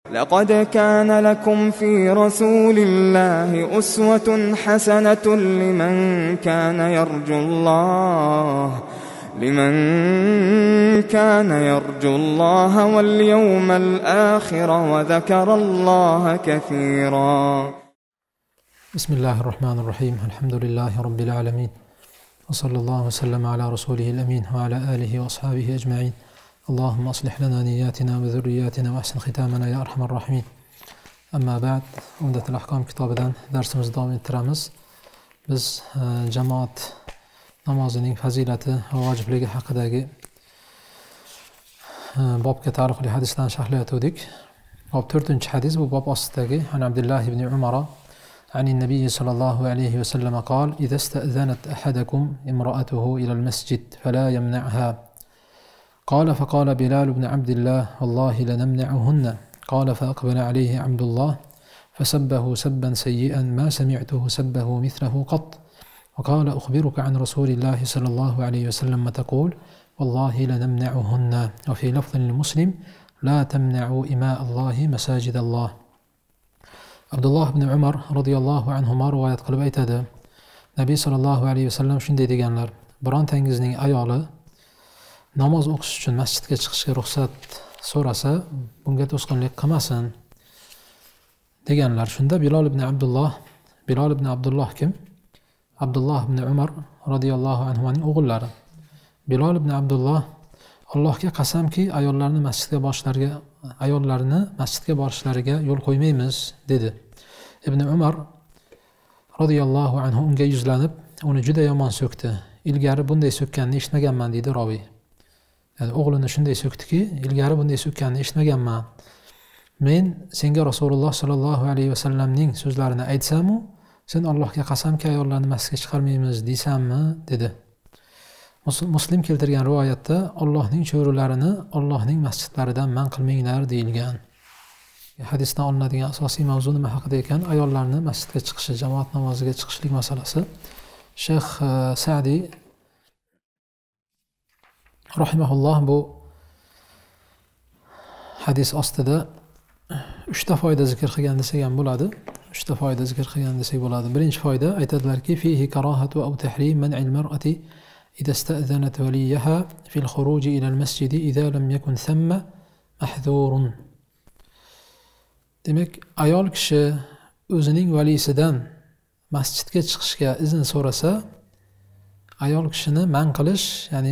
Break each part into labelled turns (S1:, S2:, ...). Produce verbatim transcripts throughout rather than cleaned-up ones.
S1: لقد كان لكم في رسول الله أسوة حسنة لمن كان يرجو الله لمن كان يرجو الله واليوم الآخر وذكر الله كثيرا.
S2: بسم الله الرحمن الرحيم. الحمد لله رب العالمين، وصلى الله وسلم على رسوله الأمين وعلى آله وأصحابه أجمعين. اللهم أصلح لنا نياتنا وذرياتنا وأحسن ختامنا يا أرحم الراحمين. أما بعد، عمدة الأحكام kitobidan darsimizni davom ettiramiz. Biz jamoat namozining fazilati va vojibligi haqidagi bobga taalluqli hadislarni sharhlayotgandik. Bob to'rtinchi hadis, bu bob ostidagi an Abdullah ibn Umar عن النبي صلى الله عليه وسلم قال: إذا استأذنت أحدكم امرأته إلى المسجد فلا يمنعها. قال: فقال بلال بن عبد الله: والله لنمنعهن. قال: فأقبل عليه عبد الله فسبه سبا سيئا ما سمعته سبه مثله قط. وقال: أخبرك عن رسول الله صلى الله عليه وسلم ما تقول؟ والله لنمنعهن. وفي لفظ للمسلم: لا تمنعوا إماء الله مساجد الله. Abdullah ibn Umar radhiyallohu anhuma rivoyat qilib aytadi: Nabiy sallallohu alayhi vasallam shunday deganlar: birontangizning ayoli namoz o'qish uchun masjidga chiqishga ruxsat so'rasa, bunga to'sqinlik qilmasin deganlar. Shunda Bilol ibn Abdullah, Bilol ibn Abdullah kim? Abdullah ibn Umar radhiyallohu anhuning o'g'illari. Bilol ibn Abdullah: Allohga qasamki, ayollarni masjidga borishlariga, ayollarni masjidga borishlariga yo'l qo'ymaymiz dedi. Ibn Umar radhiyallohu anhu unga yuzlanib, uni juda yomon so'kdi. Ilgari bunday so'kkanini eshitmaganman deydi ravi. Yani o'g'lini shunday so'kdiki, ilgari bunday so'kkanini eshitmaganman. Men senga Rasululloh sallallohu alayhi vasallamning so'zlarini aytsam-u, sen Allohga qasamki ayollarni masjidga chiqarmaymiz deysanmi dedi. Muslim keltirgan rivoyatda Allohning cho'rilarini Allohning masjidlaridan man qilmanglar deyilgan. Hadisdan olinadigan asosiy mavzu nima haqida ekan? Ayollarni masjidga chiqishi, jamoat namoziga chiqishlik masalasi. Shayx Sa'di rahimahulloh bu hadis ostida uchta foyda zikr qilgan desak ham bo'ladi. uchta foyda zikr qilgan desak bo'ladi. Birinchi foyda aytadilarki: fihi karahatu aw tahrim man'il mar'ati إذا استأذنت وليها في الخروج إلى المسجد إذا لم يكن ثم محذور. Demek ayol kishi o'zining valisidan masjidga chiqishga izn so'rasa, ayol kishini man qilish, ya'ni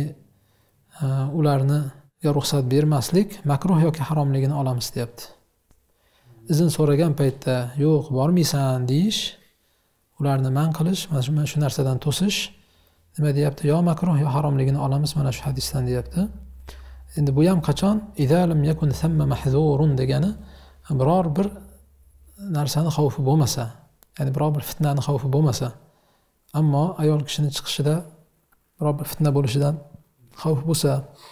S2: ularni ruxsat bermaslik makruh yoki haromligini olamiz deyapti. Izn so'ragan paytda yo'q, bormaysan deyish, ularni man qilish, mana shu narsadan to'sish nima deyapti? Yo makruh yo haromligini olamiz mana shu hadisdan deyapti. Endi bu ham qachon? Idza lam yakun thamma mahzurun degani, biror bir narsani xavfi bo'lmasa, ya'ni biror bir fitnani xavfi bo'lmasa, ammo ayol kishining chiqishida biror bir fitna bo'lishidan xavf bo'lsa,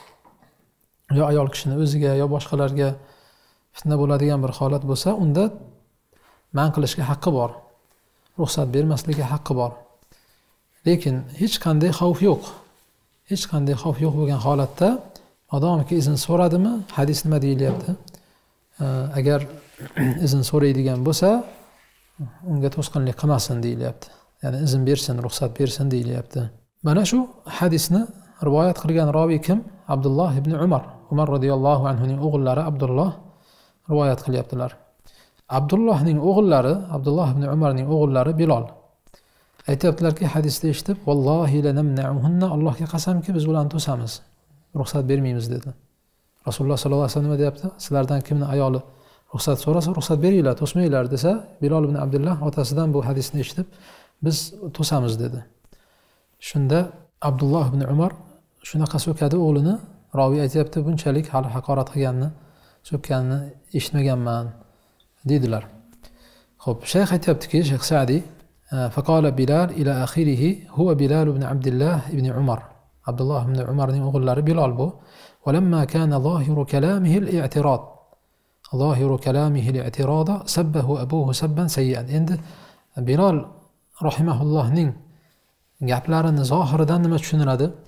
S2: yo ayol kishining o'ziga yo boshqalarga fitna bo'ladigan bir holat bo'lsa, unda man qilishga haqqi bor. Ruxsat bermaslikka haqqi bor. Lekin hech qanday xavf yo'q. Hech qanday xavf yo'q bo'lgan holatda, madomiki izn so'radimi, hadis nima deyilyapti? Agar izn so'raydigan bo'lsa, unga to'sqinlik qilmasin deyilyapti. Ya'ni izn bersin, ruxsat bersin deyilyapti. Mana shu hadisni rivoyat qilgan ravi kim? Abdullah ibn Umar. Umar radhiyallohu anhuning o'g'illari Abdullah rivoyat qilyaptilar. Abdullohning o'g'illari, Abdullah ibn Umarning o'g'illari Bilol. Aytayaptilarki, hadisda eshitib, vallohi lanamna'uhunna, Allohga qasamki biz ularni to'samiz, ruxsat bermaymiz dedi. Rasululloh sallallohu alayhi vasallam deyapti, sizlardan kimning ayoli ruxsat so'rasa, ruxsat beringlar, to'smanglar desa, Bilol ibn Abdullah otasidan bu hadisni eshitib, biz to'samiz dedi. Shunda Abdullah ibn Umar shunaqa so'kadi o'g'lini, ravi aytayapti, bunchalik hali haqorat qilganini, so'kkanini eshitmaganman dedilar. Xo'p, shayx aytayaptiki, Shayx Sa'di: فقال بلال إلى آخره هو بلال بن عبد الله بن عمر. عبد الله بن عمر أغلر بلال بو. ولما كان ظاهر كلامه الاعتراض ظاهر كلامه الاعتراض سبه أبوه سبا سيئا. عند بلال رحمه الله نين gaplarini zohiridan nima tushuniladi?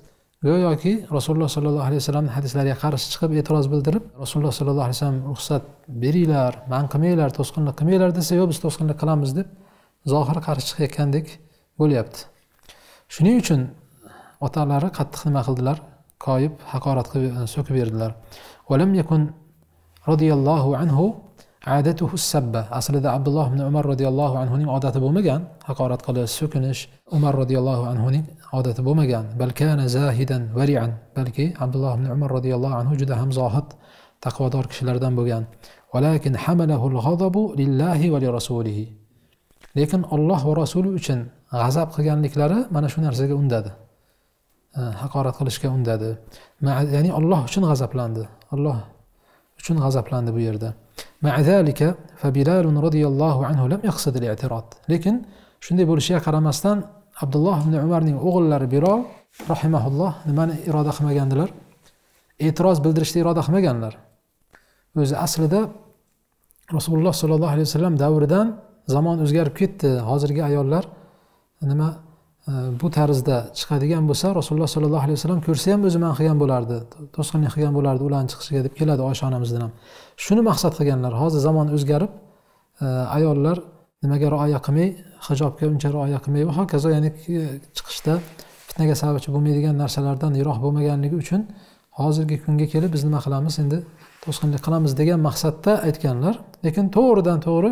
S2: go'yoki Rasululloh sollallohu alayhi vasallamning hadislariga qarshi chiqib e'tiroz bildirib, Rasululloh sollallohu alayhi vasallam ruxsat beringlar, man qilmanglar, to'sqinlik qilmanglar desa, yo'q biz to'sqinlik qilamiz deb zohir qarshi chiqayotgandek bo'lyapti. Shuning uchun otalari qattiq nima qildilar? Koyib, haqorat qilib so'kib berdilar. Walam yakun radiyallohu anhu adatuhu sabba. Aslida Abdulloh ibn Umar radiyallohu anhu ning odati bo'lmagan haqorat qilish, so'kinish. Umar radiyallohu anhu ning odati bo'lmagan. Bal kana zahidan wari'an. Balki Abdulloh ibn Umar radiyallohu anhu juda ham zohid, taqvodor kishilardan bo'lgan. Walakin hamalahu al-ghadabu lillahi va li rasulihi. Lekin Alloh va rasuli uchun g'azab qilganliklari mana shu narsaga undadi. Haqorat qilishga undadi. Ya'ni Alloh uchun g'azablandi. Alloh uchun g'azablandi bu yerda. Ma'zalika fa Bilal radhiyallohu anhu lam yaqsid al-i'tirad. Lekin shunday bo'lishiga qaramasdan Abdulloh ibn Umarning o'g'illari Bilal rahimahulloh nimani iroda qilmagandilar? E'tiroz bildirishni iroda qilmaganlar. O'zi aslida Rasululloh sollallohu alayhi vasallam davridan zamon o'zgarib ketdi. Hozirgi ayollar nima bu tarzda chiqadigan bo'lsa, Rasululloh sollallohu alayhi vasallam ko'rsa ham o'zi man qilgan bo'lardi, to'sqinlik qilgan bo'lardi ularning chiqishiga deb keladi Oysha onamizdan ham. Shuni maqsad qilganlar. Hozir zamon o'zgarib, ayollar nimaga rioya qilmay, hijobga uncha rioya qilmay va hokazo, ya'ni chiqishda fitnaga sababchi bo'lmaydigan narsalardan yiroq bo'lmaganligi uchun hozirgi kunga kelib biz nima qilamiz? Endi to'sqinlik qilamiz degan maqsadda aytganlar. Lekin to'g'ridan to'g'ri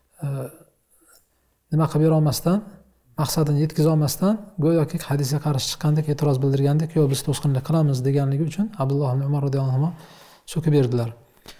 S2: nima qilib bera olmasdan, maqsadini yetkiza olmasdan go'yoki hadisga qarshi chiqqandek e'tiroz bildirgandek, yo'q biz to'sqinlik qilamiz deganligi uchun Abdulloh ibn Umar radhiyallohu anhu so'kib berdilar.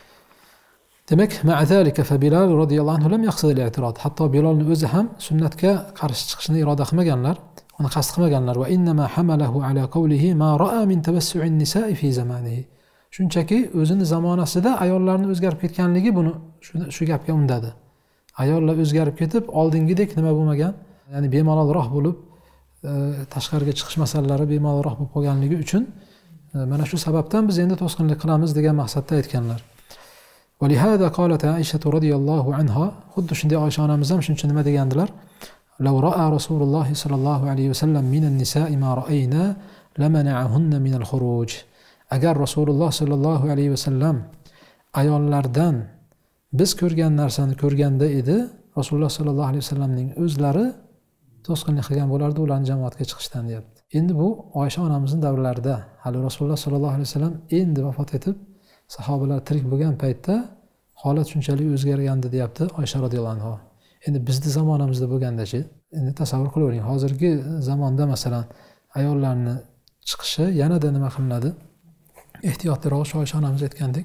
S2: Demak, ma'zalika fa Bilal radhiyallohu anhu lam yaqsid al-i'tirad. Hatto Bilalning o'zi ham sunnatga qarshi chiqishni iroda qilmaganlar, uni qasd qilmaganlar. Va innama hamalahu ala qawlihi ma ra'a min tabassu'in nisa'i fi zamanihi. Shunchaki o'zini zamonasida ayollarning o'zgarib ketganligi buni shu gapga undadi. Ayollar o'zgarib ketib, oldingidek nima bo'lmagan, ya'ni bemalolroq bo'lib, tashqariga chiqish masalalari bemalolroq bo'lib qolganligi uchun mana shu sababdan biz endi to'sqinlik qilamiz degan maqsadda aytganlar. Va lihada qalat Aisha radhiyallohu anha, xuddi shunday Oysha onamiz ham shuncha nima degandilar? Law ra'a Rasululloh sallallohu alayhi vasallam minan nisa'i ma ra'ayna lamana'ahunna min al-khuruj. Agar Rasululloh sallallohu alayhi vasallam ayollardan biz ko'rgan narsani ko'rganda edi, Rasululloh sallallohu alayhi vasallamning o'zlari to'sqinlik qilgan bo'lardi ularning jamoatga chiqishdan deyapti. Endi bu Oysha onamizning davrlarida, hali Rasululloh sallallohu alayhi vasallam endi vafot etib, sahobalar tirik bo'lgan paytda holat shunchalik o'zgargandi deyapti Oysha radhiyallohu anha. Endi bizning zamonamizda bo'lgandachi, endi tasavvur qilavering, hozirgi zamonda masalan ayollarni chiqishi yanada nima qilinadi? Ehtiyotliroq shu Oysha onamiz aytgandek,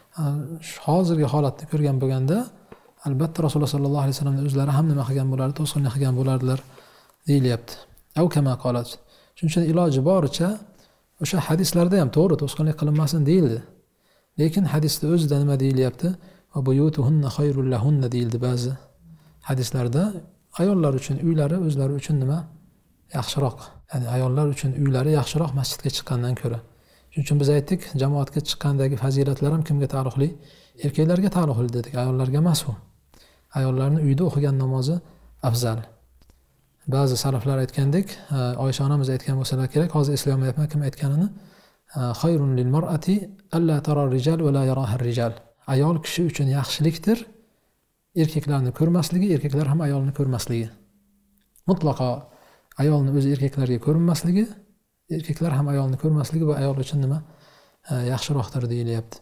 S2: hozirgi holatni ko'rgan bo'lganda albatta Rasululloh sallallohu alayhi vasallamning o'zlari ham nima qilgan bo'lardi, to'sqinlik qilgan bo'lardilar deyilyapti. Aw kama qalat. Shuning uchun iloji boricha o'sha hadislarda ham to'g'ri to'sqinlik qilinmasin deyildi. Lekin hadisda o'zida nima deyilyapti? Va buyutuhunna khayrul lahunna deyildi ba'zi hadislarda. Ayollar uchun uylari o'zlari uchun nima? Yaxshiroq. Ya'ni ayollar uchun uylari yaxshiroq masjidga chiqqandan ko'ra. Shuning uchun biz aytdik, jamoatga chiqqandagi fazilatlar ham kimga taalluqli? Erkaklarga taalluqli dedik, ayollarga emas u. Ayollarning uyda o'qigan namozi afzal. Ba'zi salaflar aytgandek, Oysha onamiz aytgan bo'lsalar kerak, hozir eslolmayapman kim aytganini. Khayrun lil mar'ati alla tara ar-rijal va la yaraha ar-rijal. Ayol kishi uchun yaxshilikdir erkaklarni ko'rmasligi, erkaklar ham ayolni ko'rmasligi. Mutlaqo ayolni o'zi erkaklarga ko'rinmasligi, erkaklar ham ayolni ko'rmasligi va ayol uchun nima yaxshiroqdir deyilyapti.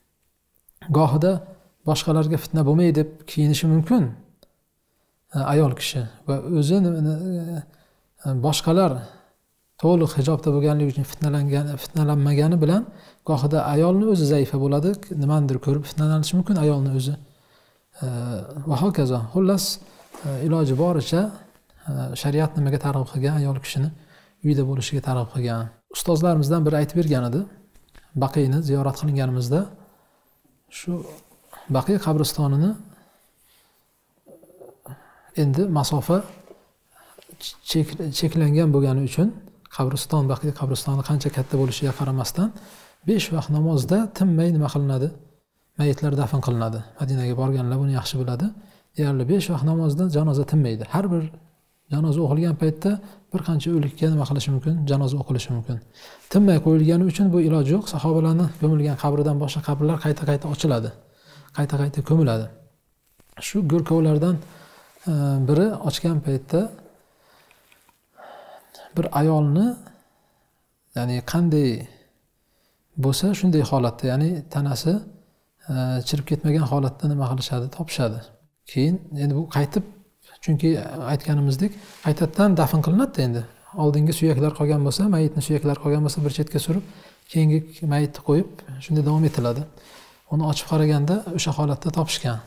S2: Gohida boshqalarga fitna bo'lmay deb kiyinishi mumkin ayol kishi va o'zi boshqalar to'liq hijobda bo'lganligi uchun fitnalangan, fitnalanmagani bilan gohida ayolni o'zi zaifa bo'ladi, nimadir ko'rib fitnalanishi mumkin ayolni o'zi. Va hokazo. Xullas, iloji boricha shariat nimaga targ'ib qilgan, ayol kishini uyda bo'lishiga targ'ib qilgan. Ustozlarimizdan biri aytib bergan edi. Baqiyni ziyorat qilinganimizda shu Baqiy qabristonini endi masofa cheklangan bo'lgani uchun qabriston, Baqiy qabristoni qancha katta bo'lishiga qaramasdan besh vaqt namozda tinmay nima qilinadi? Mayitlar dafn qilinadi. Madinaga borganlar buni yaxshi biladi. Deyarli besh vaqt namozda janoza tinmaydi. Har bir Janoza o'qilgan paytda bir qancha o'likka nima qilishi mumkin? Janoza o'qilishi mumkin. Tinmay qo'yilgani uchun bu iloj yo'q. Sahobalarning ko'milgan qabridan boshqa qabrlar qayta-qayta ochiladi. Qayta-qayta ko'miladi. Shu go'rkovlardan biri ochgan paytda bir ayolni, ya'ni qanday bo'lsa shunday holatda, ya'ni tanasi chirib ketmagan holatda nima qilishadi, topishadi. Keyin endi bu qaytib, chunki aytganimizdek, qaytadan dafn qilinadi endi. Oldingi suyaklar qolgan bo'lsa, mayitni suyaklari qolgan bo'lsa bir chetga surib, keyingi mayitni qo'yib, shunday davom etiladi. Uni ochib qaraganda o'sha holatda topishgan.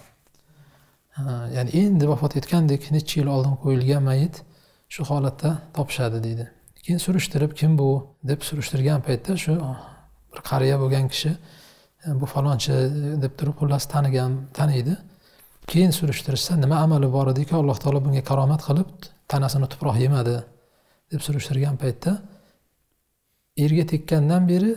S2: Ya'ni endi vafot etgandek necha yil oldin qo'yilgan mayit shu holatda topishadi deydi. Keyin surishtirib, kim bu deb surishtirgan paytda shu bir qariya bo'lgan kishi bu falonchi deb turib xullas tanigan, taniydi. Keyin surishtirishsa, nima amali bor ediki, Alloh taolo bunga karomat qilib tanasini tuproq yemadi deb surishtirgan paytda erga tekkandan beri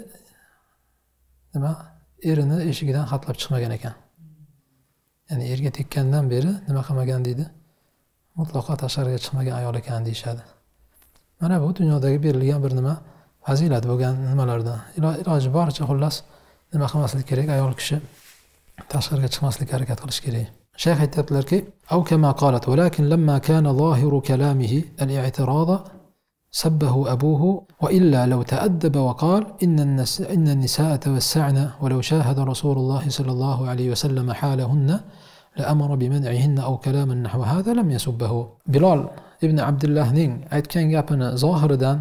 S2: nima erini eshigidan xatlab chiqmagan ekan. Ya'ni erga tekkandan beri nima qilmagan deydi? Mutlaqo tashqariga chiqmagan ayol ekan deyshadi. Mana bu dunyodagi berilgan bir nima fazilat bo'lgan nimalardan. Iloji boricha xullas nima qilmaslik kerak, ayol kishi tashqariga chiqmaslikka harakat qilish kerak. Shayx aytibdilarki, "Aw kama qalat, walakin lamma kana zohiru kalamihi al-i'tirad sabbahu abuhu wa illa law ta'addaba wa qala inna inna an-nisaa tawassa'na wa law shahada Rasulullah sallallahu alayhi wa sallam halahunna la amara bi man'ihinna aw kalaman nahwa hadha lam yasubbahu." Bilal ibn Abdullahning aytgan gapini zohiridan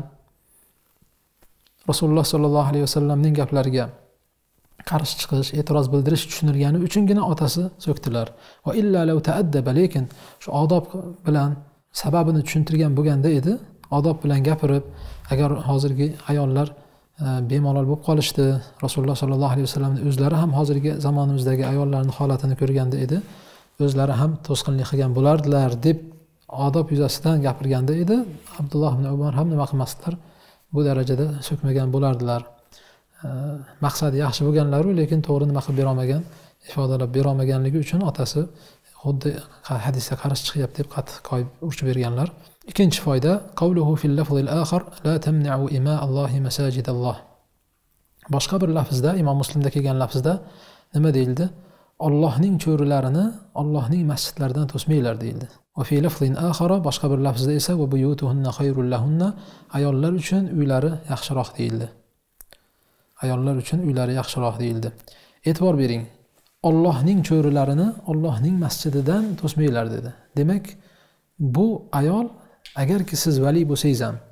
S2: Rasululloh sallallohu alayhi vasallamning gaplariga qarshi chiqish, e'tiroz bildirish tushunilgani uchungina otasi so'kdilar. Va illa law ta'addaba, lekin shu odob bilan sababini tushuntirgan bo'lganda edi, odob bilan gapirib, agar hozirgi ayollar bemalol bo'lib qolishdi, Rasululloh sallallohu alayhi vasallamning o'zlari ham hozirgi zamonimizdagi ayollarning holatini ko'rganda edi, o'zlari ham to'sqinlik qilgan bo'lardilar deb odob yuzasidan gapirganda edi, Abdulloh ibn Umar ham nima qilmasdilar? Bu darajada so'kmagan bo'lardilar. Maqsadi yaxshi bo'lganlar, lekin to'g'ri nima qilib bera olmagan, ifodalab bera olmaganligi uchun otasi xuddi hadisga qarshi chiqyapti deb qattiq qo'yib urchib berganlar. Ikkinchi foyda, qawluhu fil lafzil akhar la tamna'u ima Allohi masajidalloh. Boshqa bir lafzda, Imom Muslimda kelgan lafzda nima deyildi? Allohning cho'rilarini Allohning masjidlaridan to'smanglar deyildi. Va fi lafzin akhar, boshqa bir lafzda esa va buyutuhunna khayrul lahunna, ayollar uchun uylari yaxshiroq deyildi. Ayollar uchun uylari yaxshiroq deyildi. E'tibor bering. Allohning cho'rilarini Allohning masjididan to'smanglar dedi. Demak, bu ayol, agarki siz vali bo'lsangiz ham,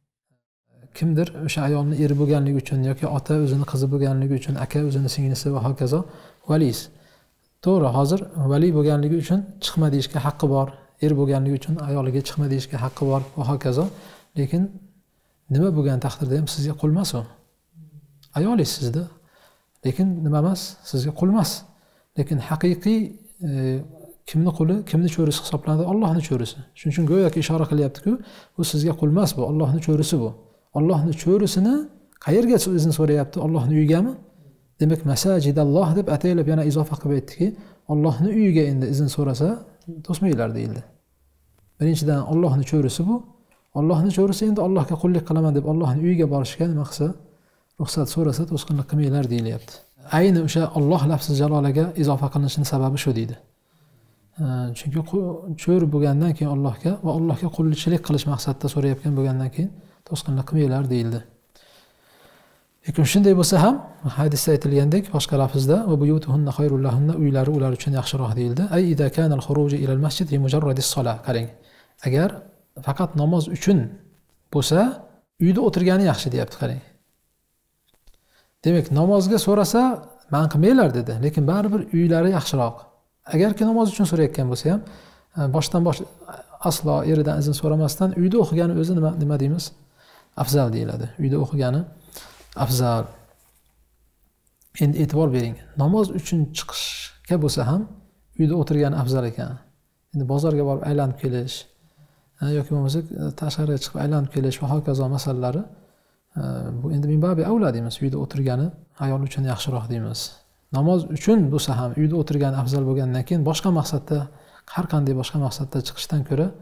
S2: kimdir o'sha ayolni eri bo'lganligi uchun yoki ota o'zini qizi bo'lganligi uchun, aka o'zini singlisi va hokazo valis. To'g'ri, hozir vali bo'lganligi uchun chiqma deyishga haqqi bor, er bo'lganligi uchun ayoliga chiqma deyishga haqqi bor va hokazo. Lekin nima bo'lgan taqdirda ham sizga qul emas u. Ayolingiz sizda, lekin nima emas, sizga qul emas. Lekin haqiqiy e, kimni quli, kimni cho'risi hisoblanadi? Allohning cho'risi. Shuning uchun go'yoki ishora qilyapti-ku, bu sizga qul emas, bu Allohning cho'risi bu. Allohning cho'risini qayerga izni so'rayapti? Allohning uyigami? Demak, masajidalloh deb ataylab yana izofa qilib aytdiki, Allohning uyiga endi izn so'rasa, to'smanglar deyildi. Birinchidan Allohning cho'risi bu. Allohning cho'risi endi Allohga qullik qilaman deb Allohning uyiga borishga nima qilsa, ruxsat so'rasa, to'sqinlik qilmanglar deyilyapti. Ayni o'sha Alloh lafzi jalolaga izofa qilinishining sababi shu deydi. Chunki cho'r bo'lgandan keyin Allohga va Allohga qullikchilik qilish maqsadida so'rayotgan bo'lgandan keyin to'sqinlik qilmanglar deyildi. Lekin shunday bo'lsa ham, hadisda aytilgandek, boshqa lafzda va buyutuhunna khayrul lahunna, uylari ular uchun yaxshiroq deyildi. Ay idza kana al-khuruj ila al-masjid fi mujarrad as-salah. Qarang. Agar faqat namoz uchun bo'lsa, uyda o'tirgani yaxshi deyapti, qarang. Demak, namozga so'rasa, man qilmanglar dedi, lekin baribir uylari yaxshiroq. Agarki namoz uchun so'rayotgan bo'lsa ham, boshdan bosh aslo eridan izn so'ramasdan uyda o'qigani o'zi nima nima deymiz? Afzal deyiladi. Uyda o'qigani afzal. Endi e'tibor bering. Namoz uchun chiqishga bo'lsa ham uyda o'tirgani afzal ekan. Endi bozorga borib aylanib kelish yoki bo'lmasa tashqariga chiqib aylanib kelish va hokazo masalalari bu endi minbabi avla deymiz. Uyda o'tirgani ayol uchun yaxshiroq deymiz. Namoz uchun bo'lsa ham uyda o'tirgani afzal bo'lgandan keyin boshqa maqsadda, har qanday boshqa maqsadda chiqishdan ko'ra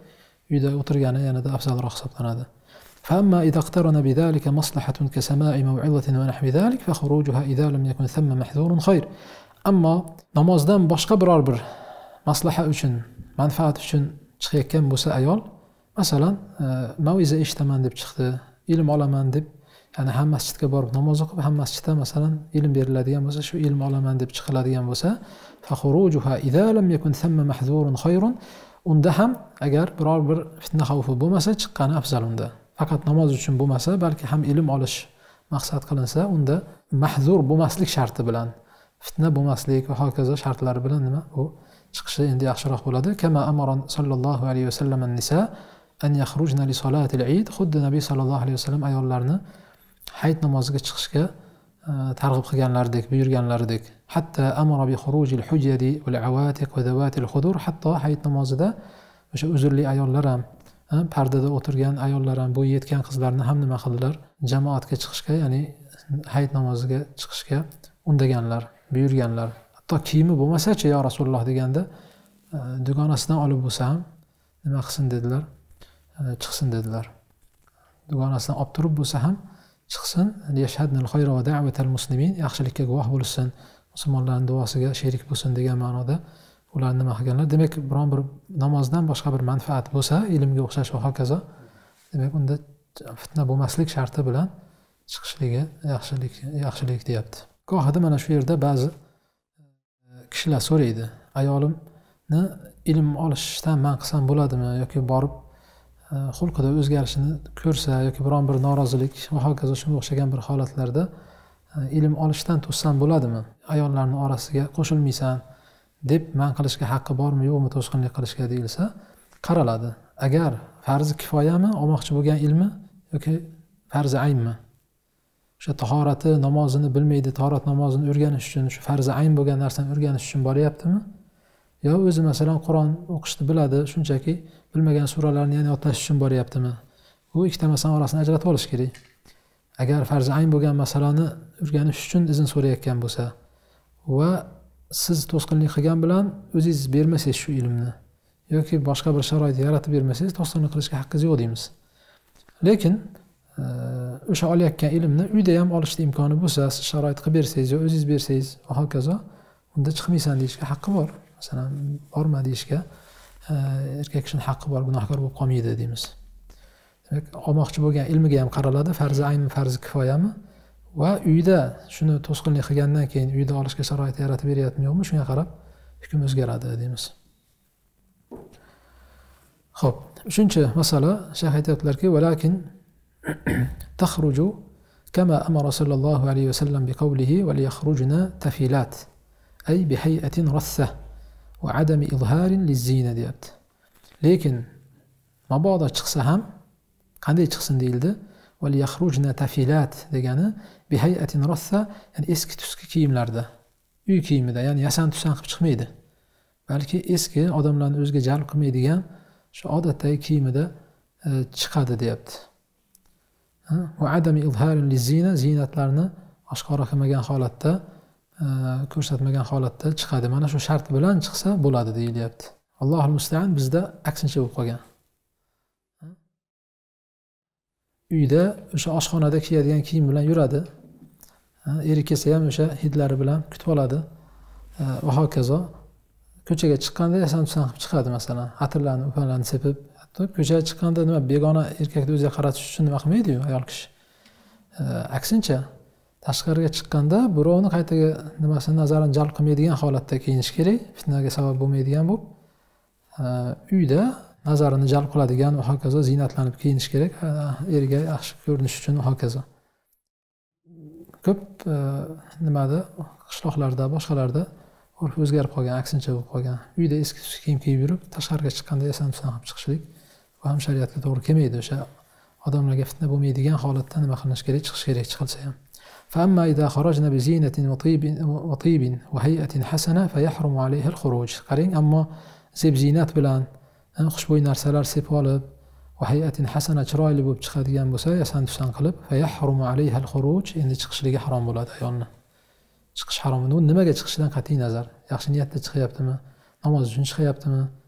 S2: uyda o'tirgani yanada afzalroq hisoblanadi. فأما إذا اقترن بذلك مصلحة كسماع موعظة ونحو ذلك فخروجها إذا لم يكن ثم محذور خير. Ammo namozdan boshqa biror bir maslaha uchun, manfaat uchun chiqayotgan bo'lsa ayol, masalan, mau'iza eshitaman deb chiqdi, ilm olaman deb, ya'ni ham masjidga borib namoz o'qib, ham masjidda masalan ilm beriladigan bo'lsa, shu ilm olaman deb chiqiladigan bo'lsa, fakhurujuha idza lam yakun thamma mahzurun khayrun, unda ham agar biror bir fitna xavfi bo'lmasa, chiqqani afzal unda. Faqat namoz uchun bo'lmasa, balki ham ilm olish maqsad qilinsa, unda mahzur bo'lmaslik sharti bilan, fitna bo'lmaslik va hokazo shartlari bilan nima u chiqishi endi yaxshiroq bo'ladi. Kama amaron sallallohu alayhi vasallam an-nisa an yakhrujna li salatil Eid, xuddi Nabiy sallallohu alayhi vasallam ayollarni hayit namoziga chiqishga targ'ib qilganlaridek, buyurganlaridek. Hatta amara bi khurujil hujjati wal awatiq va zawatil khudur, hatto hayit namozida o'sha uzrli ayollar ham, pardada o'tirgan ayollar ham, bo'yi yetgan qizlarni ham nima qildilar? Jamoatga chiqishga, ya'ni hayit namoziga chiqishga undaganlar, buyurganlar. Hatto kiyimi bo'lmasa-chi yo Rasululloh deganda, dugonasidan olib bo'lsa ham nima qilsin dedilar? Chiqsin dedilar. Dugonasidan olib turib bo'lsa ham chiqsin, liyashhadnal khayra va da'vatal muslimin, yaxshilikka guvoh bo'lsin, musulmonlarning duosiga sherik bo'lsin degan ma'noda ular nima qilganlar? Demak, biron bir namozdan boshqa bir manfaat bo'lsa, ilmga o'xshash va hokazo, demak unda fitna bo'lmaslik sharti bilan chiqishligi yaxshilik, yaxshilik deyapti. Gohida mana shu yerda ba'zi kishilar so'raydi, ayolimni ilm olishdan man qilsam bo'ladimi yoki borib xulqida o'zgarishini ko'rsa yoki biron bir norozilik va hokazo shunga o'xshagan bir holatlarda ilm olishdan to'ssam bo'ladimi? Ayollarning orasiga qo'shilmaysan deb man qilishga haqqi bormi, yo'qmi to'sqinlik qilishga deyilsa, qaraladi. Agar farzi kifoyami olmoqchi bo'lgan ilmi yoki farzi aynmi? O'sha tahorati, namozini bilmaydi, tahorat namozini o'rganish uchun, shu farzi ayn bo'lgan narsani o'rganish uchun boryaptimi? Yo o'zi masalan Qur'on o'qishni biladi, shunchaki bilmagan suralarni yana yodlash uchun boryaptimi? Bu ikkita masala orasini ajratib olish kerak. Agar farzi ayn bo'lgan masalani o'rganish uchun izn so'rayotgan bo'lsa va siz to'sqinlik qilgan bilan o'zingiz bermasangiz shu ilmni yoki boshqa bir sharoit yaratib bermasangiz, to'sqinlik qilishga haqqingiz yo'q deymiz. Lekin o'sha olayotgan ilmni uyda ham olishga imkoni bo'lsa, siz sharoit qilib bersangiz yo o'zingiz bersangiz va hokazo, unda chiqmaysan deyishga haqqi bor. Masalan, borma deyishga erkak kishining haqqi bor, gunohkor bo'lib qolmaydi deymiz. Demak, olmoqchi bo'lgan ilmiga ham qaraladi, farzi aynmi, farzi kifoyami va uyda shuni to'sqinlik qilgandan keyin uyda olishga sharoit yaratib beryapmi yo'qmi, shunga qarab hukm o'zgaradi deymiz. Xo'p, uchinchi masala shayx aytayaptilarki, "Valakin takhruju kama amara sallallohu alayhi vasallam bi qawlihi va liyakhrujna tafilat ay bi hay'atin rassah va adami izharin liz-zina" deyapti. Lekin mabodo chiqsa ham qanday chiqsin deyildi? Va liyakhrujna tafilat degani bi hay'atin rassah, ya'ni eski tuski kiyimlarda, uy kiyimida, ya'ni yasan tusan qilib chiqmaydi. Balki eski odamlarni o'ziga jalb qilmaydigan shu odatdagi kiyimida e, chiqadi deyapti. Va adami izharin liz-zina, zinatlarni oshkora qilmagan holatda, e, ko'rsatmagan holatda chiqadi. Mana shu shart bilan chiqsa bo'ladi deyilyapti. Allohul musta'an, bizda aksincha bo'lib qolgan. Uyda o'sha oshxonada kiyadigan kiyim bilan yuradi. Eri kelsa ham o'sha hidlari bilan kutib oladi. Va hokazo. Ko'chaga chiqqanda yasan tusan qilib chiqadi masalan. Atirlarni, upalarni sepib, ko'chaga chiqqanda nima begona erkakni o'ziga qaratish uchun nima qilmaydi-yu ayol kishi. Aksincha, tashqariga chiqqanda birovni qaytaga nimasini nazarini jalb qilmaydigan holatda kiyinish kerak, fitnaga sabab bo'lmaydigan bo'lib, uyda nazarini jalb qiladigan va hokazo ziynatlanib kiyinish kerak, eriga yaxshi ko'rinish uchun va hokazo. Ko'p nimada qishloqlarda, boshqalarda urf o'zgarib qolgan, aksincha bo'lib qolgan. Uyda eski tuski kiyim kiyib yurib, tashqariga chiqqanda yasan tusan qilib chiqishlik bu ham shariatga to'g'ri kelmaydi. O'sha odamlarga fitna bo'lmaydigan holatda nima qilish kerak, chiqish kerak, chiqilsa ham. فأما إذا خرجنا بزينة وطيب وطيب وهيئة حسنة فيحرم عليه الخروج. Qarang, ammo zeb ziynat bilan xushbo'y narsalar sepib olib va hayatin hasana chiroyli bo'lib chiqadigan bo'lsa, yasan tusan qilib, fayahrumu alayha al-khuruj, endi chiqishligi harom bo'ladi ayolni. Chiqish harom. U nimaga chiqishidan qat'iy nazar, yaxshi niyatda chiqyaptimi, namoz uchun chiqyaptimi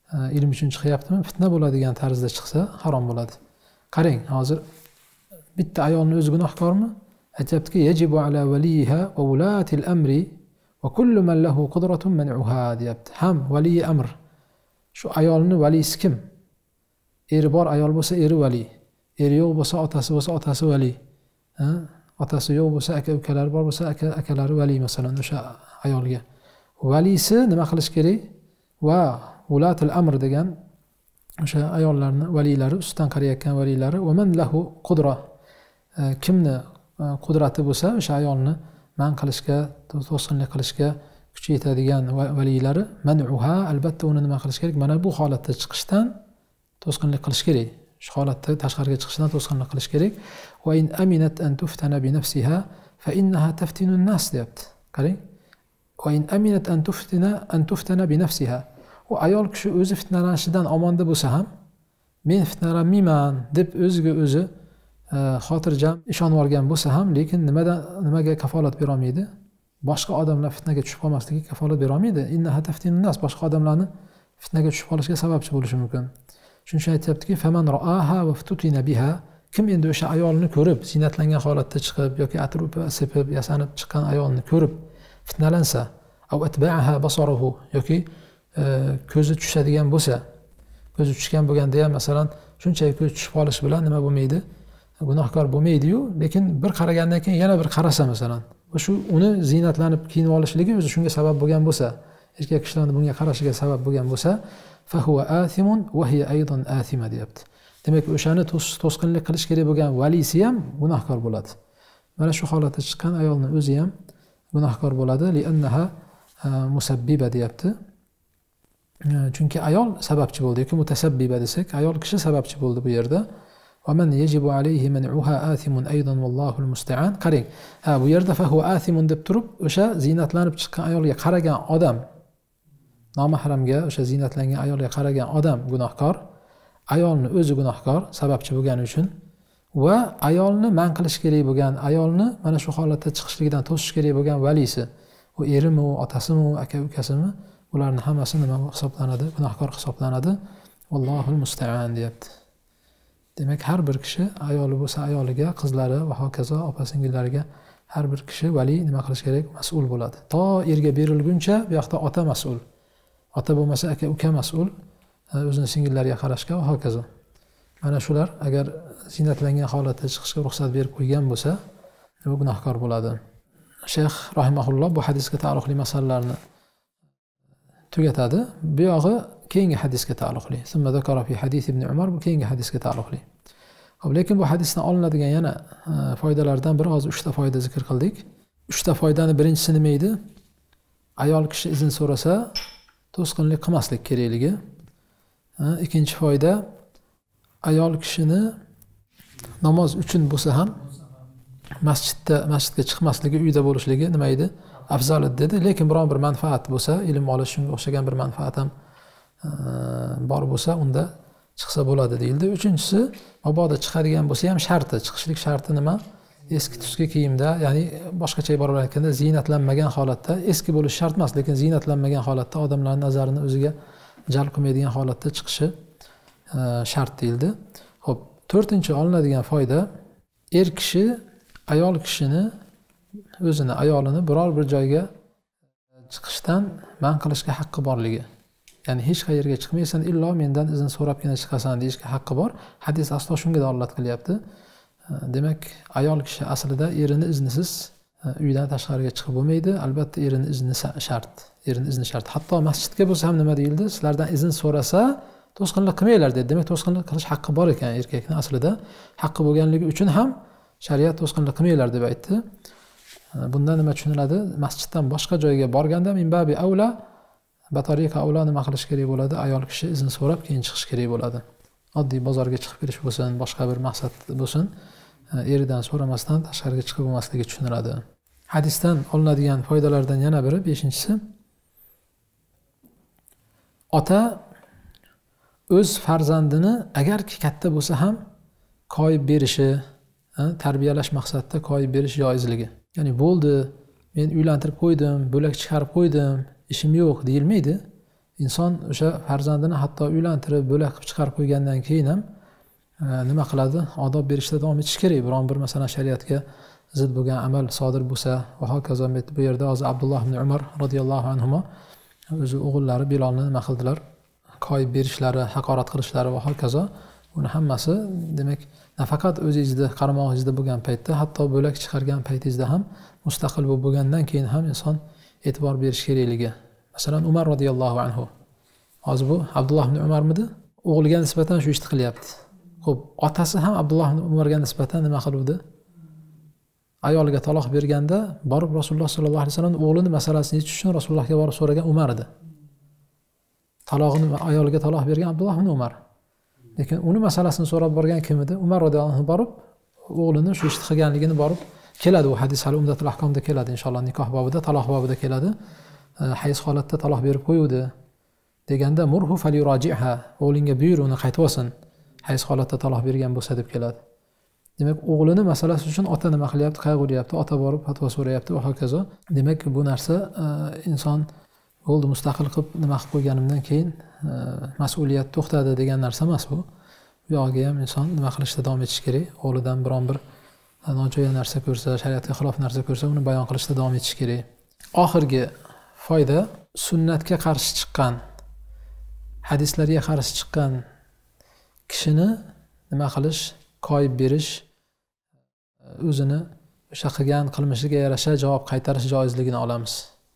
S2: ilm uchun chiqyaptimi, fitna bo'ladigan tarzda chiqsa harom bo'ladi. Qarang, hozir bitta ayolni o'zi gunohkormi? Aytibdiki, yajibu ala waliha va ulatil amri va kullu man lahu qudratun man'uha deyapti. Ham vali amr. Shu ayolni valisi kim? Eri bor ayol bo'lsa eri vali. Eri yo'q bo'lsa otasi bo'lsa otasi vali. Ha? Otasi yo'q bo'lsa aka ukalari bor bo'lsa aka akalari vali masalan o'sha ayolga. Valisi nima qilish kerak? Va ulatul amr degan o'sha ayollarning valilari, ustidan qarayotgan valilari va man lahu qudra. Kimni qudrati bo'lsa o'sha ayolni man qilishga, to'sqinlik qilishga kuchi yetadigan valilari man'uha, albatta uni nima qilish kerak? Mana bu holatda chiqishdan to'sqinlik qilish kerak. Shu holatda tashqariga chiqishdan to'sqinlik qilish kerak. Va in aminat an tuftana bi nafsiha fa innaha taftinu an-nas deyapti. Qarang. Va in aminat an tuftina an tuftana bi nafsiha. U ayol kishi o'zi fitnalanishidan omonda bo'lsa ham, men fitnalanmayman deb o'ziga o'zi xotirjam ishonib olgan bo'lsa ham, lekin nimadan nimaga kafolat bera olmaydi? Boshqa odamlar fitnaga tushib qolmasligiga kafolat bera olmaydi. Innaha taftinu an-nas, boshqa odamlarni fitnaga tushib qolishiga sababchi bo'lishi mumkin. Shuning uchun aytayaptiki, faman ra'aha va ftutina biha, kim endi o'sha ayolni ko'rib, zinatlangan holatda chiqib yoki atir sepib, yasanib chiqqan ayolni ko'rib fitnalansa, aw atba'aha basaruhu, yoki ko'zi tushadigan bo'lsa, ko'zi tushgan bo'lganda ham masalan shunchaki ko'z tushib qolish bilan nima bo'lmaydi? Gunohkor bo'lmaydi-yu, lekin bir qaragandan keyin yana bir qarasa masalan, shu uni zinatlanib kiyinib olishligi o'zi shunga sabab bo'lgan bo'lsa, erkak kishilarning bunga qarashiga sabab bo'lgan bo'lsa, fa huwa athimun va hiya aydan athima deyapti. Demak, o'shani to'sqinlik qilish kerak bo'lgan valisi ham gunohkor bo'ladi. Mana shu holatda chiqqan ayolning o'zi ham gunohkor bo'ladi, li annaha musabbiba deyapti. Chunki ayol sababchi bo'ldi yoki mutasabbiba desak, ayol kishi sababchi bo'ldi bu yerda. Va man yajibu alayhi man'uha athimun aydan vallohu almusta'an. Qarang, ha bu yerda fa huwa athimun deb turib, o'sha zinatlanib chiqqan ayolga qaragan odam, nomahramga o'sha zinatlangan ayolga qaragan odam gunohkor, ayolni o'zi gunohkor sababchi bo'lgani uchun va ayolni man qilish kerak bo'lgan, ayolni mana shu holatda chiqishligidan to'sish kerak bo'lgan valisi, u erimi, u otasimi, aka ukasimi, ularning hammasi nima hisoblanadi? Gunohkor hisoblanadi. Vallohul musta'an deyapti. Demak, har bir kishi ayoli bo'lsa ayoliga, qizlari va hokazo opa-singillariga har bir kishi vali nima qilish kerak? Mas'ul bo'ladi. To erga berilguncha bu yoqda ota mas'ul. Ota bo'lmasa aka uka mas'ul, o'zining singillariga qarashga va hokazo. Mana shular agar zinatlangan holatda chiqishga ruxsat berib qo'ygan bo'lsa, u gunohkor bo'ladi. Shayx rahimahulloh bu hadisga taalluqli masalalarni tugatadi. Bu yog'i keyingi hadisga taalluqli. Summa zakara fi hadis ibn Umar, bu keyingi hadisga taalluqli. Xo'p, lekin bu hadisdan olinadigan yana foydalardan biri, hozir uchta foyda zikr qildik. Uchta foydani birinchisi nima edi? Ayol kishi izn so'rasa to'sqinlik qilmaslik kerakligi. Ikkinchi foyda, ayol kishini namoz uchun bo'lsa ham masjidda masjidga chiqmasligi, uyda bo'lishligi nima edi? Afzal dedi. Lekin biron bir manfaat bo'lsa, ilm olish shunga o'xshagan bir manfaat ham bor bo'lsa, unda chiqsa bo'ladi deyildi. Uchinchisi, mabodo chiqadigan bo'lsa ham sharti, chiqishlik sharti nima? Eski tuski kiyimda, ya'ni boshqacha iborat aytganda zinatlanmagan holatda, eski bo'lish shart emas, lekin zinatlanmagan holatda odamlarning nazarini o'ziga jalb qilmaydigan holatda chiqishi shart deyildi. Xo'p, to'rtinchi olinadigan foyda, er kishi ayol kishini o'zini ayolini biror bir joyga chiqishdan man qilishga haqqi borligi. Ya'ni hech qayerga chiqmaysan, illo mendan izn so'rabgina chiqasan deyishga haqqi bor. Hadis aslo shunga dalolat qilyapti. Demak, ayol kishi aslida erini iznisiz uydan tashqariga chiqib bo'lmaydi. Albatta erini izni shart. Erini izni shart. Hatto masjidga bo'lsa ham nima deyildi? Sizlardan izn so'rasa, to'sqinlik qilmanglar dedi. Demak, to'sqinlik qilish haqqi bor ekan erkakning aslida. Haqqi bo'lganligi uchun ham shariat to'sqinlik qilmanglar deb aytdi. Bundan nima tushuniladi? Masjiddan boshqa joyga borganda minbabi avla, batariqa avla nima qilish kerak bo'ladi? Ayol kishi izn so'rab keyin chiqish kerak bo'ladi. Oddiy bozorga chiqib kelish bo'lsin, boshqa bir maqsad bo'lsin, eridan so'ramasdan tashqariga chiqib bo'lmasligi tushuniladi. Hadisdan olinadigan foydalardan yana biri, beshinchisi, ota o'z farzandini agarki katta bo'lsa ham koyib berishi, tarbiyalash maqsadida koyib berish joizligi. Ya'ni bo'ldi, men uylantirib qo'ydim, bo'lak chiqarib qo'ydim, ishim yo'q deyilmaydi. inson o'sha farzandini hatto uylantirib bo'lak qilib chiqarib qo'ygandan keyin ham nima qiladi? Odob berishda davom etish kerak. Biron bir masalan shariatga zid bo'lgan amal sodir bo'lsa va hokazo. Bu yerda hozir Abdulloh ibn Umar radhiyallohu anhu o'zi o'g'illari Bilolni nima qildilar? Koyib berishlari, haqorat qilishlari va hokazo. Buni hammasi demak nafaqat o'zingizda qaramog'ingizda bo'lgan paytda, hatto bo'lak chiqargan paytingizda ham mustaqil bo'lib bo'lgandan keyin ham inson e'tibor berish kerakligi. Masalan, Umar radhiyallohu anhu. Hozir bu Abdulloh ibn Umarmidi? O'g'liga nisbatan shu ishni qilyapti. Xo'p, otasi ham Abdulloh ibn Umarga nisbatan nima qiluvdi? Ayoliga taloq berganda borib Rasululloh sollallohu alayhi vasallam o'g'lini masalasini yechish uchun Rasulullohga borib so'ragan Umar edi. Talog'ini ayoliga taloq bergan Abdulloh ibn Umar. Lekin uni masalasini so'rab borgan kim edi? Umar radhiyallohu anhu borib o'g'lini shu ishni qilganligini borib keladi. U hadis hali Umdatul Ahkomda keladi inshaalloh, nikoh bobida, taloq bobida keladi. Hayz holatda taloq berib qo'yuvdi deganda murhu falyuraji'ha, o'g'linga buyur uni qaytib olsin. Hayz holatda taloq bergan bo'lsa deb keladi. Demak, o'g'lini masalasi uchun ota nima qilyapti, qayg'uryapti, ota borib fatvo so'rayapti va hokazo. Demak, bu narsa inson bo'ldi mustaqil qilib nima qilib qo'yganimdan keyin mas'uliyat to'xtadi degan narsa emas bu. Bu yo'g'iga ham inson nima qilishda davom etish kerak. O'g'lidan biron bir nojo'ya narsa ko'rsa, shariatga xilof narsa ko'rsa, uni bayon qilishda davom etish kerak. Oxirgi foyda, sunnatga qarshi chiqqan, hadislarga qarshi chiqqan kishini nima qilish, koyib berish, o'zini o'sha qilgan qilmishiga yarasha javob qaytarish joizligini olamiz.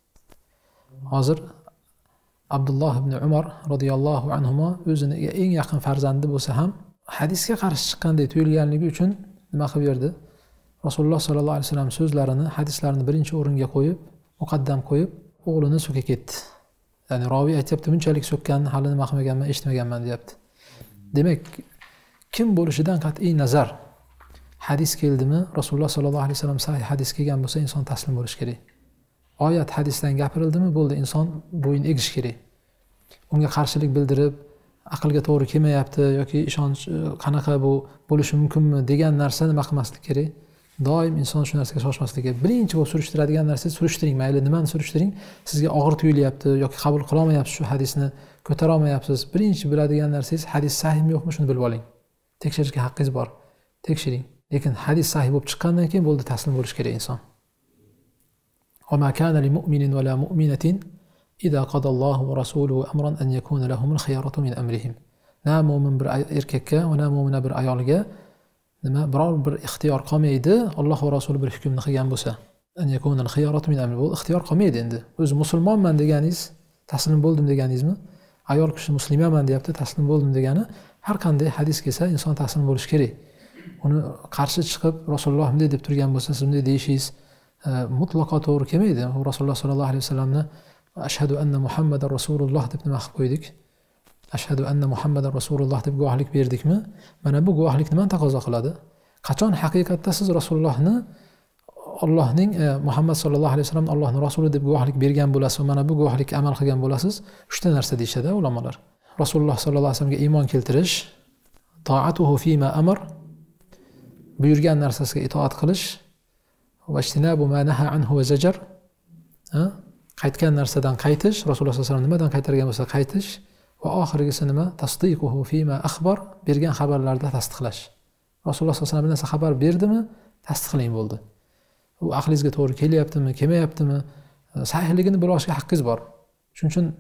S2: Hozir Abdulloh ibn Umar radhiyallohu anhu o'zini eng yaqin farzandi bo'lsa ham hadisga qarshi chiqqanday tuyulganligi uchun nima qilib berdi? Rasululloh sollallohu alayhi vasallam so'zlarini, hadislarini birinchi o'ringa qo'yib, muqaddam qo'yib, o'g'lini so'ka ketdi. Ya'ni raviy aytibdi, bunchalik so'kkanni hali nima qilmaganman, eshitmaganman deyapti. Demak, kim bo'lishidan qat'iy nazar hadis keldimi, Rasululloh sollallohu alayhi vasallam sahih hadis kelgan bo'lsa, inson taslim bo'lish kerak. Oyat hadisdan gapirildimi, bo'ldi, inson bo'yin egish kerak. Unga qarshilik bildirib, aqlga to'g'ri kelmayapti yoki ishonch qanaqa bu bo'lishi mumkinmi degan narsa nima qilmaslik kerak. Doim inson shu narsaga shoshmaslik kerak. Birinchi bo'lib surishtiradigan narsa surishtiring, mayli nimani surishtiring, sizga og'ir tuyulyapti yoki qabul qila olmayapsiz, shu hadisni ko'tara olmayapsiz. Birinchi biladigan narsangiz hadis sahihmi yo'qmi shuni bilib oling. Tekshirishga haqqingiz bor. Tekshiring. Lekin hadis sahih bo'lib chiqqandan keyin bo'ldi, taslim bo'lish kerak inson. وما كان لمؤمن ولا مؤمنة إذا قضى الله ورسوله أمرا أن يكون لهم الخيارة من أمرهم. Na mo'min bir erkakka va na mo'mina bir ayolga nima biror bir ixtiyor qolmaydi, Alloh va rasuli bir hukmni qilgan bo'lsa. An yakuna al-khiyaratu min amri. Bu ixtiyor qolmaydi endi. O'zi musulmonman deganingiz, taslim bo'ldim deganingizmi? Ayol kishi muslimaman deyapti, taslim bo'ldim degani, har qanday hadis kelsa inson taslim bo'lish kerak. Uni qarshi chiqib Rasululloh bunday deb turgan bo'lsa, siz bunday deyishingiz mutlaqo to'g'ri kelmaydi. Rasululloh sollallohu alayhi vasallamni ashhadu anna Muhammadar Rasululloh deb nima qilib qo'ydik? Ashhadu anna Muhammadar Rasululloh deb guvohlik berdikmi? Mana bu guvohlik nimani taqozo qiladi? Qachon haqiqatda siz Rasulullohni Allohning Muhammad sollallohu alayhi vasallam Allohning rasuli deb guvohlik bergan bo'lasiz va mana bu guvohlikka amal qilgan bo'lasiz? Uchta narsa deyshadi ulamolar. Rasululloh sollallohu alayhi vasallamga iymon keltirish, ta'atuhu fima amr, buyurgan narsasiga itoat qilish, va ijtinabu ma naha anhu va zajar, qaytgan narsadan qaytish, Rasululloh sollallohu alayhi vasallam nimadan qaytargan bo'lsa qaytish, va oxirgisi nima? Tasdiquhu fima akhbar, bergan xabarlarda tasdiqlash. Rasululloh sollallohu alayhi vasallam bir narsa xabar berdimi, tasdiqlang bo'ldi. U aqlingizga to'g'ri kelyaptimi, kelmayaptimi, sahihligini bilib olishga haqqingiz bor. Shuning uchun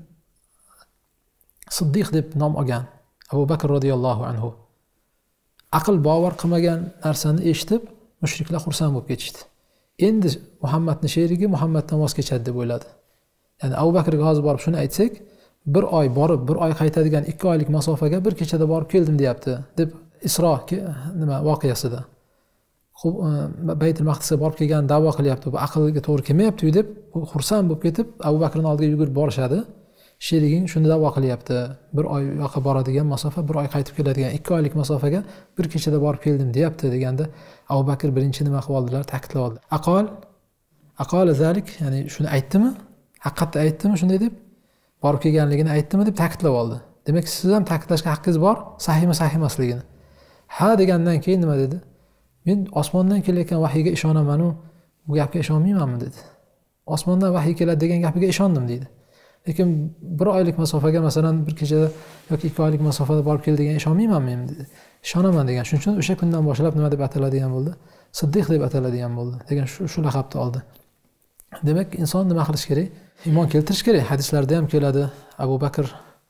S2: Siddiq deb nom olgan Abu Bakr radhiyallohu anhu aql bovar qilmagan narsani eshitib mushriklar xursand bo'lib ketishdi. Endi Muhammadning sherigi Muhammaddan voz kechadi deb o'yladi. Ya'ni Abu Bakrga hozir borib shuni aytsak, bir oy borib, bir oy qaytadigan ikki oylik masofaga bir kechada borib keldim deyapti, deb Isro nima voqeasida. Xo'p, Baytul Maqdisga borib kelgan da'vo qilyapti, bu aqlga to'g'ri kelmayapti deb xursand bo'lib ketib, Abu Bakrning oldiga yugurib borishadi. Sheriging shuni da'vo qilyapti. Bir oy yoqqa boradigan masofa, bir oy qaytib keladigan ikki oylik masofaga bir kechada borib keldim deyapti deganda Abu Bakr birinchi nima qilib oldilar? Ta'kidlab oldi. Aqol aqola zalik, ya'ni shuni aytdimi? Haqiqatda aytdimi shunday deb? Borib kelganligini aytdimi deb ta'kidlab oldi. Demak, siz ham ta'kidlashga haqqingiz bor, sahihmi, sahih emasligini. Ha degandan keyin nima dedi? Men osmondan kelayotgan vahiyga ishonaman, bu gapga ishonmaymanmi dedi. Osmondan vahiy keladi degan gapiga ishondim dedi. lekin bir oylik masofaga masalan bir kechada yoki ikki oylik masofada borib kel degan ishonmayman men dedi. Ishonaman degan. Shuning uchun o'sha kundan boshlab nima deb ataladigan bo'ldi? Siddiq deb ataladigan bo'ldi. Degan shu shu laqabni oldi. Demak, inson nima qilish kerak? Iymon keltirish kerak. Hadislarda ham keladi. Abu Bakr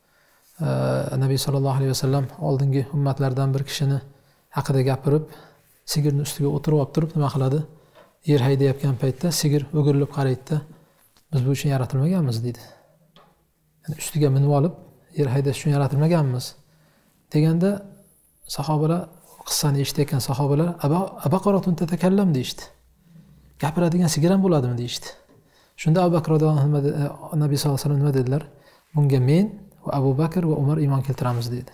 S2: Nabiy sallallohu alayhi vasallam oldingi ummatlardan bir kishini haqida gapirib, sigirning ustiga o'tirib olib turib nima qiladi? Yer haydayotgan paytda sigir o'girilib qaraydi-da, biz bu uchun yaratilmaganmiz deydi. Yani ustiga minib olib, yer haydash uchun yaratilmaganmiz deganda sahobalar qissani eshitayotgan sahobalar abaqaratun tatakallam deyishdi. Gapiradigan sigir ham bo'ladimi deyishdi. Shunda Abu Bakr radhiyallohu anhu Nabiy sallallohu alayhi vasallam nima dedilar? Bunga men va Abu Bakr va Umar iymon keltiramiz dedi.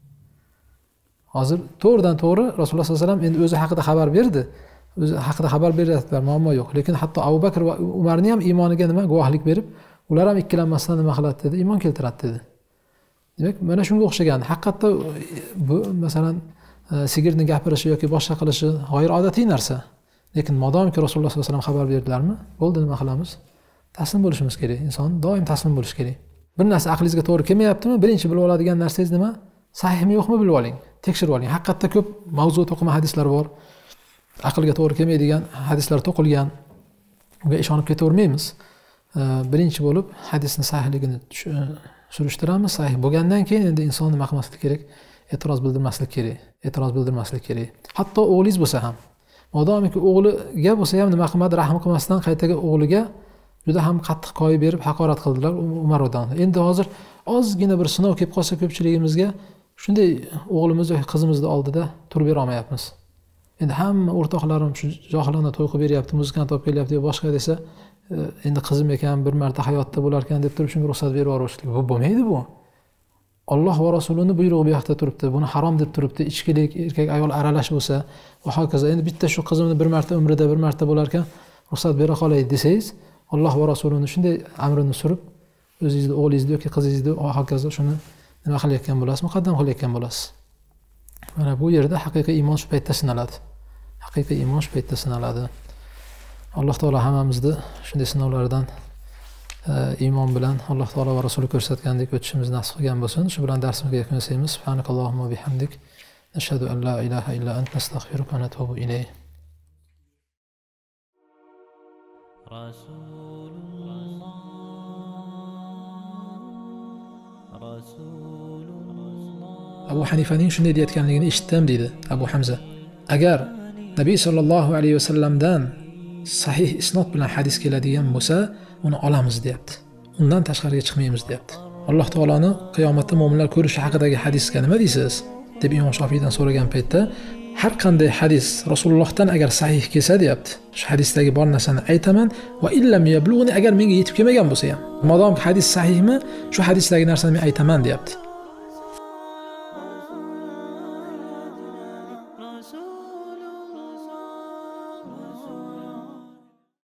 S2: Hozir to'g'ridan to'g'ri Rasululloh sallallohu alayhi vasallam endi o'zi haqida xabar berdi. O'zi haqida xabar beryaptilar, muammo yo'q. Lekin hatto Abu Bakr va Umarning ham iymoniga nima guvohlik berib, ular ham ikkilanmasdan nima qiladi dedi? Iymon keltiradi dedi. Demak, mana shunga o'xshagan. Haqiqatda bu masalan sigirning gapirishi yoki boshqa qilishi g'ayriodatiy narsa. Lekin modomki Rasululloh sallallohu alayhi vasallam xabar berdilarmi? Bo'ldi, nima qilamiz? Taslim bo'lishimiz kerak. Inson doim taslim bo'lish kerak. Bir narsa aqlingizga to'g'ri kelmayaptimi? Birinchi bilib oladigan narsangiz nima? Sahihmi yo'qmi bilib oling. Tekshirib oling. Haqiqatda ko'p mavzu to'qima hadislar bor. Aqlga to'g'ri kelmaydigan hadislar to'qilgan. Unga ishonib ketavermaymiz. Birinchi bo'lib hadisning sahihligini surishtiramiz. Sahih bo'lgandan keyin endi inson nima qilmaslik kerak? E'tiroz bildirmaslik kerak. E'tiroz bildirmaslik kerak. Hatto o'g'lingiz bo'lsa ham. Modomiki o'g'liga bo'lsa ham nima qilmadi, rahm qilmasdan qaytaga o'g'liga juda ham qattiq qo'yib berib haqorat qildilar Umar radhiyallohu anhu. Endi hozir ozgina bir sinov kelib qolsa ko'pchiligimizga shunday o'g'limiz yoki qizimizni oldida turib bera olmayapmiz. Endi hamma o'rtoqlarim shu johilona to'y qilib beryapti, muzikant olib kelyapti yo boshqa desa, endi qizim ekan bir marta hayotda bo'lar ekan deb turib shunga ruxsat berib yuborishlik. Bu bo'lmaydi bu. Alloh va Rasulining buyrug'i bu yoqda turibdi. Buni harom deb turibdi. Ichkilik, erkak ayol aralash bo'lsa va hokazo. Endi bitta shu qizimni bir marta umrida bir marta bo'lar ekan ruxsat bera qolay desangiz, Alloh va Rasulining shunday amrini surib, o'zingizni o'g'lingizni yoki qizingizni hokazo shuni nima qilayotgan bo'lasiz, muqaddam qilayotgan bo'lasiz. Mana bu yerda haqiqiy iymon shu paytda sinaladi. Haqiqiy iymon shu paytda sinaladi. Alloh taolo hammamizni shunday sinovlardan iymon bilan Alloh taolo va Rasuli ko'rsatgandek o'tishimizni nasib qilgan bo'lsin. Shu bilan darsimizga yakun yasaymiz. Subhanakallohumma bihamdik. Nashhadu an la ilaha illa anta astaghfiruka va natubu ilayk. Abu Hanifaning shunday deyotganligini eshitdim deydi Abu Hamza. Agar Nabiy sallallohu alayhi vasallamdan sahih isnod bilan hadis keladigan bo'lsa, uni olamiz deyapti. Undan tashqariga chiqmaymiz deyapti. Alloh taoloni qiyomatda mu'minlar ko'rishi haqidagi hadisga nima deysiz? deb Imom Shofiydan so'ragan paytda har qanday hadis Rasulullohdan agar sahih kelsa deyapti, shu hadisdagi bor narsani aytaman va illam yablug'ni, agar menga yetib kelmagan bo'lsa ham, modomki hadis sahihmi, shu hadisdagi narsani men aytaman deyapti.